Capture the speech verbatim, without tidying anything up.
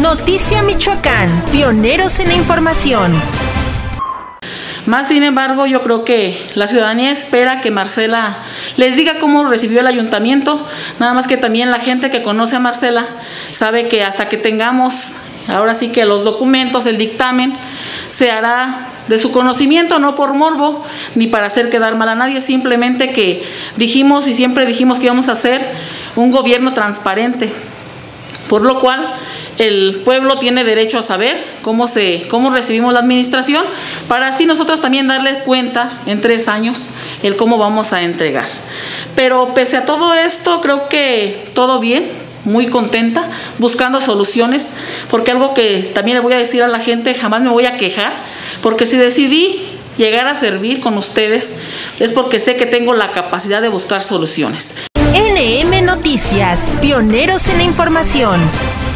Noticia Michoacán, pioneros en la información. Más sin embargo, yo creo que la ciudadanía espera que Marcela les diga cómo recibió el ayuntamiento, nada más que también la gente que conoce a Marcela sabe que hasta que tengamos, ahora sí que los documentos, el dictamen, se hará de su conocimiento, no por morbo, ni para hacer quedar mal a nadie, simplemente que dijimos y siempre dijimos que íbamos a hacer un gobierno transparente, por lo cual el pueblo tiene derecho a saber cómo, se, cómo recibimos la administración, para así nosotros también darles cuenta en tres años el cómo vamos a entregar. Pero pese a todo esto, creo que todo bien, muy contenta, buscando soluciones, porque algo que también le voy a decir a la gente, jamás me voy a quejar, porque si decidí llegar a servir con ustedes, es porque sé que tengo la capacidad de buscar soluciones. N M Noticias, pioneros en la información.